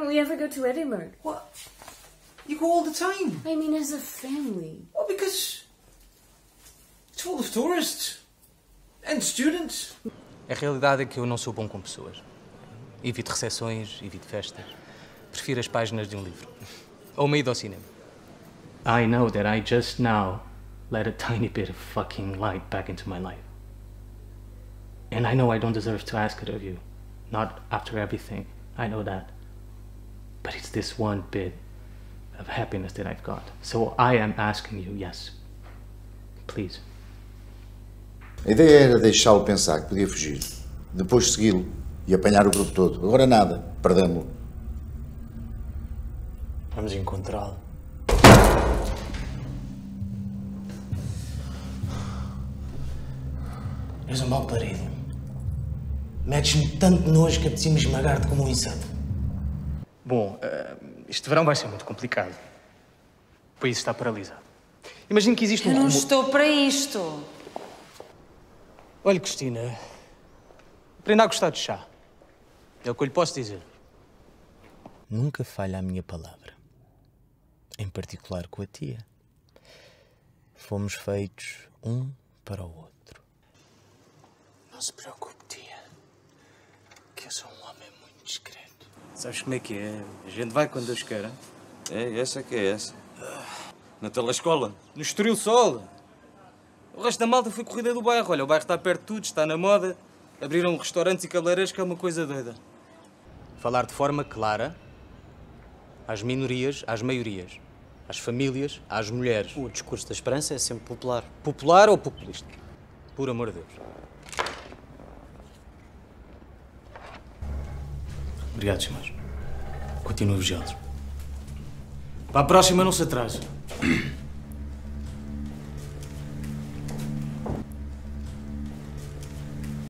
don't we ever go to Edinburgh? What? You go all the time? I mean, as a family. Well, because it's full of tourists and students. A realidade é que eu não sou bom com pessoas. Evito recepções, evito festas. Prefiro as páginas de um livro. Ou uma ida ao cinema. I know that I just now let a tiny bit of fucking light back into my life. And I know I don't deserve to ask it of you. Not after everything. I know that. But it's this one bit of happiness that I've got. So I am asking you, yes. Please. A ideia era deixá-lo pensar que podia fugir. Depois segui-lo e apanhar o grupo todo. Agora nada. Perdemos-lo. Vamos encontrá-lo. És um mau parido. Metes-me tanto nojo que apetecia-me esmagar-te como um inseto. Bom, este verão vai ser muito complicado. O país está paralisado. Imagino que existe um... Eu não estou para isto. Olha, Cristina, aprenda a gostar de chá. É o que eu lhe posso dizer. Nunca falha a minha palavra. Em particular com a tia. Fomos feitos um para o outro. Não se preocupe, tia. Que eu sou um homem muito discreto. Sabes como é que é? A gente vai quando Deus quer, hein? É, essa que é essa. Na telescola? No Estoril Sol. O resto da malta foi corrida do bairro. Olha, o bairro está perto de tudo, está na moda. Abriram restaurantes e cabeleireiros, que é uma coisa doida. Falar de forma clara às minorias, às maiorias. Às famílias, às mulheres. O discurso da esperança é sempre popular. Popular ou populista? Por amor de Deus. Obrigado, senhores. Continuo vigiando. Para a próxima, não se atrase.